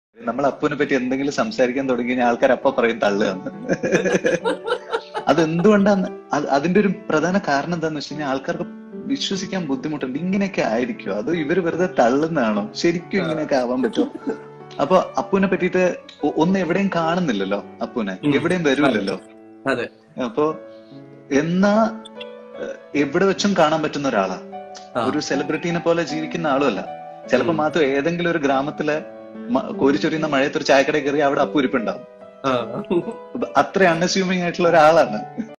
നമ്മൾ അപ്പുവിനെ പറ്റി എന്തെങ്കിലും സംസാരിക്കാൻ തുടങ്ങി കഴിഞ്ഞാൽ ആൾക്കാർ അപ്പ പറയും തള്ളുകയെന്ന്. അതെന്തുകൊണ്ടാന്ന് അതിന്റെ ഒരു പ്രധാന കാരണം എന്താന്ന് വെച്ച് കഴിഞ്ഞാൽ ആൾക്കാർക്ക് വിശ്വസിക്കാൻ ബുദ്ധിമുട്ടുണ്ട്. ഇങ്ങനെയൊക്കെ ആയിരിക്കും, അത് ഇവര് വെറുതെ തള്ളുന്നതാണോ, ശരിക്കും ഇങ്ങനെയൊക്കെ ആവാൻ പറ്റുമോ? അപ്പൊ അപ്പുവിനെ പറ്റിയിട്ട് ഒന്നും എവിടെയും കാണുന്നില്ലല്ലോ, അപ്പുവിനെ എവിടെയും വരൂല്ലല്ലോ. അപ്പൊ എന്നാ എവിടെ വെച്ചും കാണാൻ പറ്റുന്ന ഒരാളാ, ഒരു സെലിബ്രിറ്റീനെ പോലെ ജീവിക്കുന്ന ആളുമല്ല. ചിലപ്പോ മാത്രം ഏതെങ്കിലും ഒരു ഗ്രാമത്തിലെ കോരിച്ചൊരിയുന്ന മഴയത്ത് ഒരു ചായക്കടയിൽ കയറി അവിടെ അപ്പു ഇരിപ്പുണ്ടാവും. അത്ര അൺഅസ്യൂമിങ് ആയിട്ടുള്ള ഒരാളാണ്.